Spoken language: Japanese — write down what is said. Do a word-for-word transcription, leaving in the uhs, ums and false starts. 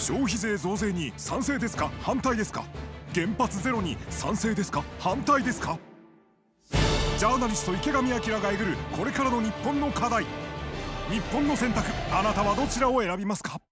消費税増税に賛成ですか反対ですか。原発ゼロに賛成ですか反対ですか。ジャーナリスト池上彰がえぐるこれからの日本の課題。日本の選択、あなたはどちらを選びますか。